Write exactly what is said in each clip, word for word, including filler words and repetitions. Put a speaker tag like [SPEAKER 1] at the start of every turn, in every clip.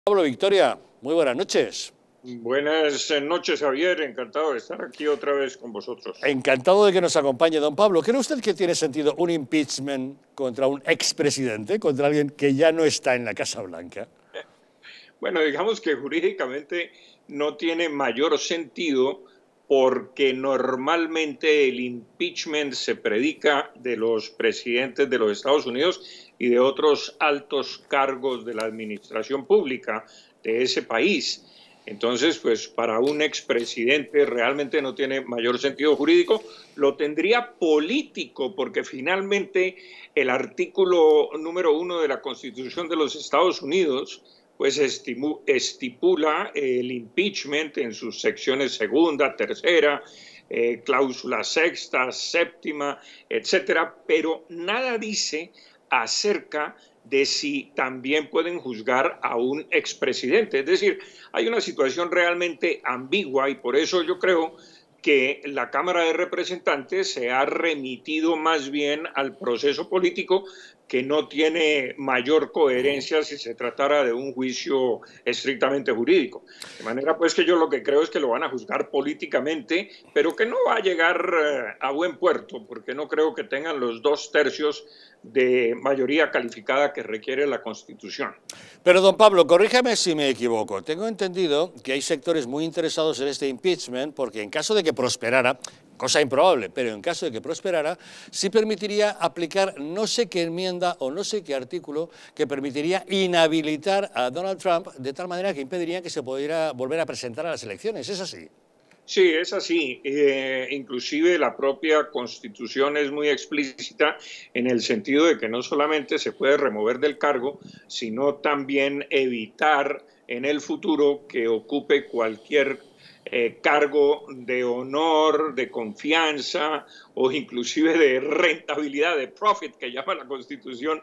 [SPEAKER 1] Pablo, Victoria, muy buenas noches.
[SPEAKER 2] Buenas noches, Javier. Encantado de estar aquí otra vez con vosotros.
[SPEAKER 1] Encantado de que nos acompañe, don Pablo. ¿Cree usted que tiene sentido un impeachment contra un expresidente, contra alguien que ya no está en la Casa Blanca?
[SPEAKER 2] Bueno, digamos que jurídicamente no tiene mayor sentido porque normalmente el impeachment se predica de los presidentes de los Estados Unidos y de otros altos cargos de la administración pública de ese país. Entonces, pues para un expresidente realmente no tiene mayor sentido jurídico, lo tendría político, porque finalmente el artículo número uno de la Constitución de los Estados Unidos pues estipula el impeachment en sus secciones segunda, tercera, eh, cláusula sexta, séptima, etcétera, pero nada dice acerca de si también pueden juzgar a un expresidente. Es decir, hay una situación realmente ambigua y por eso yo creo que la Cámara de Representantes se ha remitido más bien al proceso político, que no tiene mayor coherencia si se tratara de un juicio estrictamente jurídico. De manera pues que yo lo que creo es que lo van a juzgar políticamente, pero que no va a llegar a buen puerto, porque no creo que tengan los dos tercios de mayoría calificada que requiere la Constitución.
[SPEAKER 1] Pero, don Pablo, corríjame si me equivoco. Tengo entendido que hay sectores muy interesados en este impeachment porque en caso de que prosperara, cosa improbable, pero en caso de que prosperara, sí permitiría aplicar no sé qué enmienda o no sé qué artículo que permitiría inhabilitar a Donald Trump de tal manera que impediría que se pudiera volver a presentar a las elecciones. ¿Es así?
[SPEAKER 2] Sí, es así. Eh, inclusive la propia Constitución es muy explícita en el sentido de que no solamente se puede remover del cargo, sino también evitar en el futuro que ocupe cualquier eh, cargo de honor, de confianza o inclusive de rentabilidad, de profit, que llama la Constitución,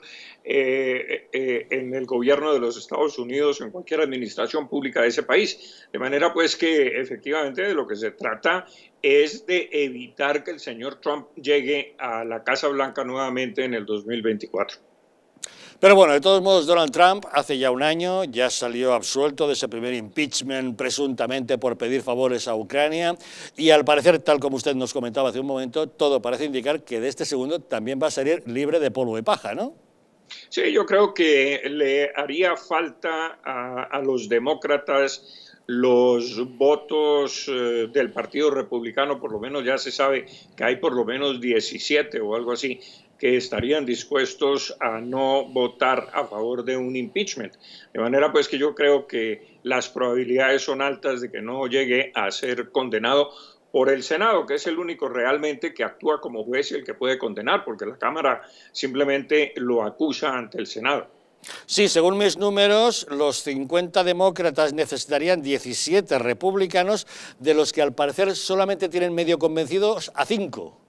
[SPEAKER 2] eh, eh, en el gobierno de los Estados Unidos o en cualquier administración pública de ese país. De manera pues que efectivamente de lo que se trata es de evitar que el señor Trump llegue a la Casa Blanca nuevamente en el dos mil veinticuatro.
[SPEAKER 1] Pero bueno, de todos modos, Donald Trump hace ya un año ya salió absuelto de ese primer impeachment presuntamente por pedir favores a Ucrania y al parecer, tal como usted nos comentaba hace un momento, todo parece indicar que de este segundo también va a salir libre de polvo y paja, ¿no?
[SPEAKER 2] Sí, yo creo que le haría falta a, a los demócratas los votos eh, del Partido Republicano. Por lo menos ya se sabe que hay por lo menos diecisiete o algo así que estarían dispuestos a no votar a favor de un impeachment. De manera pues que yo creo que las probabilidades son altas de que no llegue a ser condenado por el Senado, que es el único realmente que actúa como juez y el que puede condenar, porque la Cámara simplemente lo acusa ante el Senado.
[SPEAKER 1] Sí, según mis números, los cincuenta demócratas necesitarían diecisiete republicanos, de los que al parecer solamente tienen medio convencidos a cinco.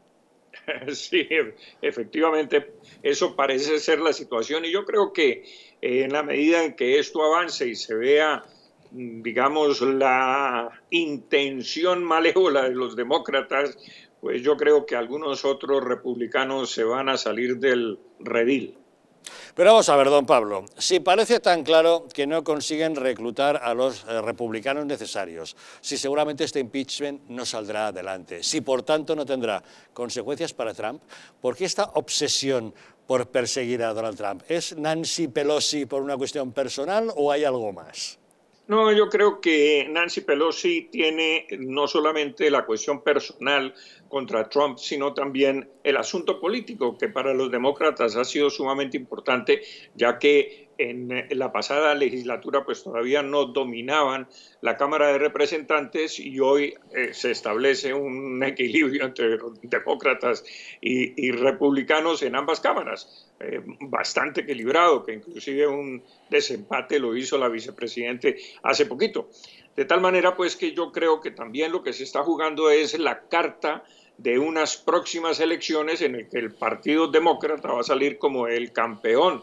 [SPEAKER 2] Sí, efectivamente, eso parece ser la situación y yo creo que eh, en la medida en que esto avance y se vea, digamos, la intención malévola de los demócratas, pues yo creo que algunos otros republicanos se van a salir del redil.
[SPEAKER 1] Pero vamos a ver, don Pablo, si parece tan claro que no consiguen reclutar a los eh, republicanos necesarios, si seguramente este impeachment no saldrá adelante, si por tanto no tendrá consecuencias para Trump, ¿por qué esta obsesión por perseguir a Donald Trump? ¿Es Nancy Pelosi por una cuestión personal o hay algo más?
[SPEAKER 2] No, yo creo que Nancy Pelosi tiene no solamente la cuestión personal contra Trump, sino también el asunto político, que para los demócratas ha sido sumamente importante, ya que en la pasada legislatura pues todavía no dominaban la Cámara de Representantes y hoy eh, se establece un equilibrio entre demócratas y, y republicanos en ambas cámaras. Eh, bastante equilibrado, que inclusive un desempate lo hizo la vicepresidente hace poquito. De tal manera pues que yo creo que también lo que se está jugando es la carta de unas próximas elecciones en el que el Partido Demócrata va a salir como el campeón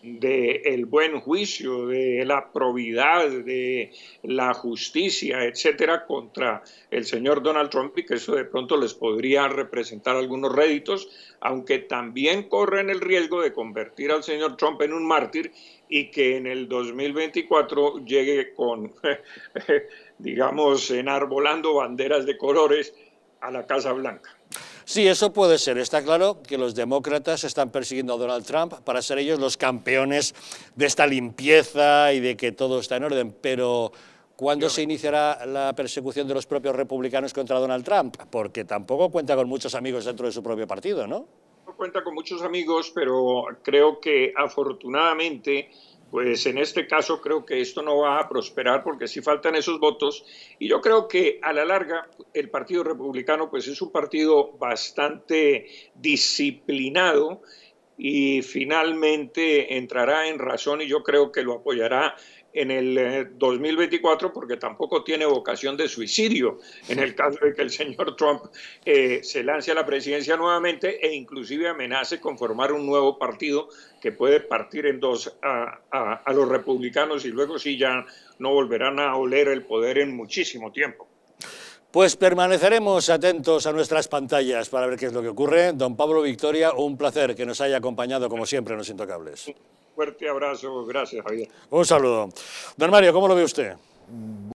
[SPEAKER 2] del buen juicio, de la probidad, de la justicia, etcétera, contra el señor Donald Trump, y que eso de pronto les podría representar algunos réditos, aunque también corren el riesgo de convertir al señor Trump en un mártir y que en el dos mil veinticuatro llegue con, digamos, enarbolando banderas de colores a la Casa Blanca.
[SPEAKER 1] Sí, eso puede ser. Está claro que los demócratas están persiguiendo a Donald Trump para ser ellos los campeones de esta limpieza y de que todo está en orden, pero ¿cuándo se iniciará la persecución de los propios republicanos contra Donald Trump? Porque tampoco cuenta con muchos amigos dentro de su propio partido, ¿no?
[SPEAKER 2] No cuenta con muchos amigos, pero creo que afortunadamente, pues en este caso creo que esto no va a prosperar porque sí faltan esos votos, y yo creo que a la larga el Partido Republicano pues es un partido bastante disciplinado y finalmente entrará en razón, y yo creo que lo apoyará en el dos mil veinticuatro porque tampoco tiene vocación de suicidio en el caso de que el señor Trump eh, se lance a la presidencia nuevamente e inclusive amenace con formar un nuevo partido que puede partir en dos a, a, a los republicanos y luego sí ya no volverán a oler el poder en muchísimo tiempo.
[SPEAKER 1] Pues permaneceremos atentos a nuestras pantallas para ver qué es lo que ocurre. Don Pablo Victoria, un placer que nos haya acompañado como siempre en Los Intocables.
[SPEAKER 2] Fuerte abrazo, gracias Javier.
[SPEAKER 1] Un saludo. Don Mario, ¿cómo lo ve usted?